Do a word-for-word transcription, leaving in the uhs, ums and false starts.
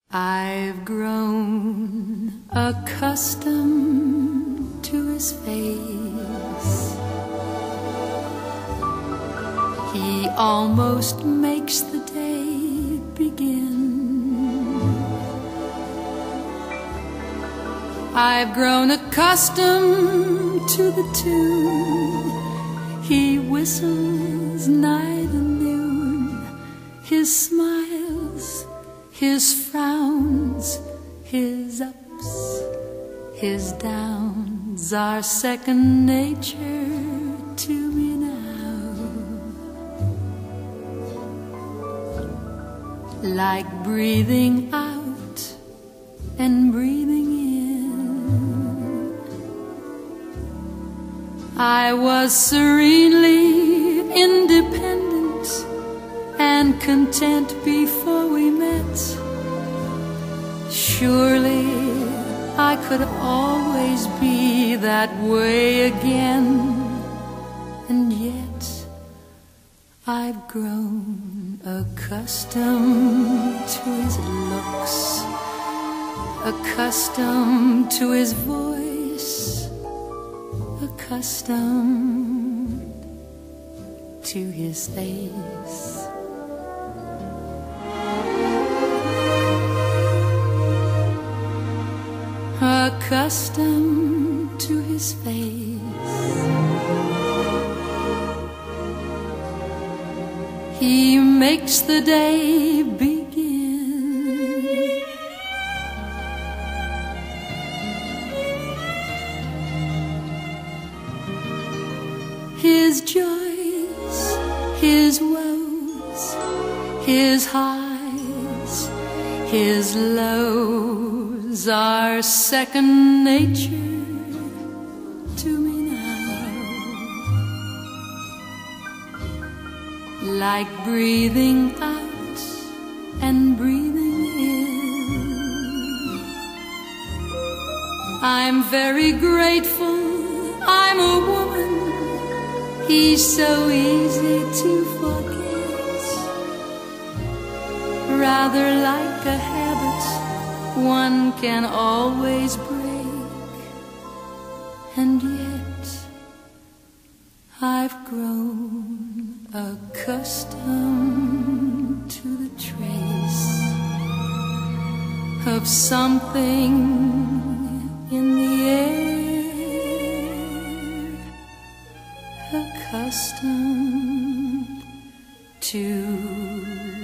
I've grown accustomed to his face. He almost makes the day begin. I've grown accustomed to the tune he whistles night and noon. His smiles, his frowns, his ups, his downs are second nature to me now. Like breathing out and breathing in. I was serenely independent and content before we met. Surely I could always be that way again. And yet I've grown accustomed to his looks, accustomed to his voice, accustomed to his face. Accustomed to his face. He makes the day begin. His joys, his woes, his highs, his lows are second nature to me now. Like breathing out and breathing in. I'm very grateful I'm a woman. He's so easy to forget. Rather like a habit one can always break. And yet I've grown accustomed to the trace of something in the air, accustomed to